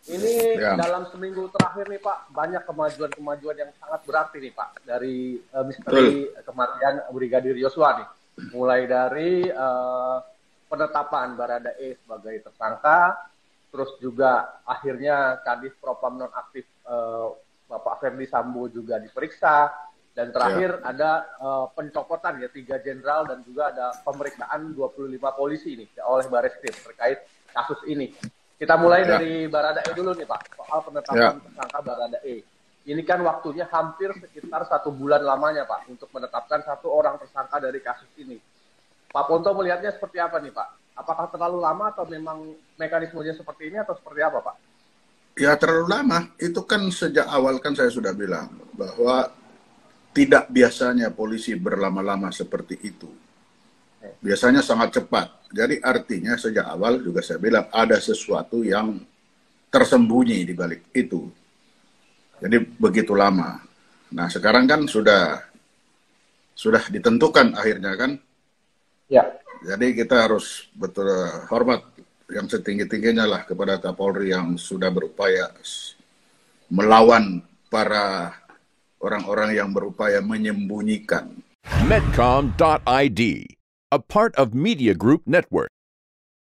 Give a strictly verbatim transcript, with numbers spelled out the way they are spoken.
Ini Ya. dalam seminggu terakhir nih Pak, banyak kemajuan-kemajuan yang sangat berarti nih Pak dari uh, misteri Betul. kematian Brigadir Yosua nih. Mulai dari uh, penetapan Baradae sebagai tersangka, terus juga akhirnya Kadif Propam nonaktif uh, Bapak Ferdi Sambo juga diperiksa, dan terakhir Ya. ada uh, pencopotan ya tiga jenderal dan juga ada pemeriksaan dua puluh lima polisi nih oleh Bareskrim terkait kasus ini. Kita mulai Ya. dari Baradae dulu nih Pak, soal Ya. penetapan tersangka Baradae. Ini kan waktunya hampir sekitar satu bulan lamanya Pak untuk menetapkan satu orang tersangka dari kasus ini. Pak Ponto melihatnya seperti apa nih Pak? Apakah terlalu lama atau memang mekanismenya seperti ini atau seperti apa Pak? Ya terlalu lama. Itu kan sejak awal kan saya sudah bilang bahwa tidak biasanya polisi berlama-lama seperti itu. Biasanya sangat cepat. Jadi artinya sejak awal juga saya bilang ada sesuatu yang tersembunyi di balik itu. Jadi begitu lama. Nah sekarang kan sudah sudah ditentukan akhirnya kan. Ya. Jadi kita harus betul hormat yang setinggi-tingginya lah kepada Kapolri yang sudah berupaya melawan para orang-orang yang berupaya menyembunyikan. Medcom dot I D, a part of Media Group Network.